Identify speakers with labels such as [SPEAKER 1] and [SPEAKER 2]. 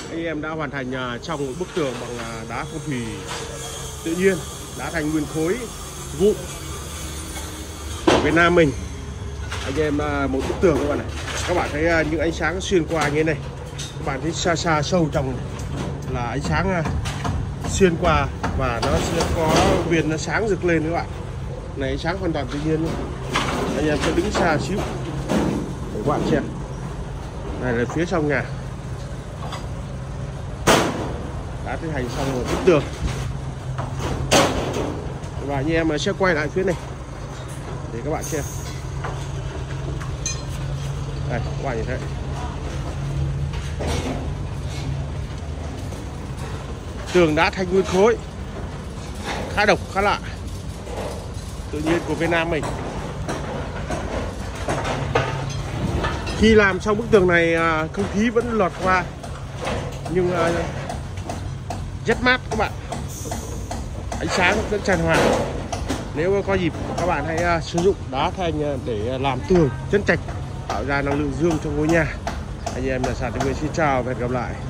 [SPEAKER 1] anh em đã hoàn thành trong một bức tường bằng đá phong thủy tự nhiên, đá thành nguyên khối vụn ở Việt Nam mình. Anh em một bức tường các bạn này, các bạn thấy những ánh sáng xuyên qua như thế này, các bạn thấy xa xa sâu trong là ánh sáng xuyên qua và nó sẽ có viên nó sáng rực lên các bạn. Này ánh sáng hoàn toàn tự nhiên luôn. Anh em sẽ đứng xa xíu để các bạn xem. Này là phía trong nhà đã tiến hành xong một bức tường, và anh em sẽ quay lại phía này để các bạn xem. Đây, các bạn nhìn thấy tường đá thanh nguyên khối khá độc, khá lạ, tự nhiên của Việt Nam mình. Khi làm xong bức tường này không khí vẫn lọt qua nhưng rất mát các bạn, ánh sáng rất tràn hòa. Nếu có dịp các bạn hãy sử dụng đá thanh để làm tường chân trạch, tạo ra năng lượng dương cho ngôi nhà. Anh em là Sàn TV xin chào và hẹn gặp lại.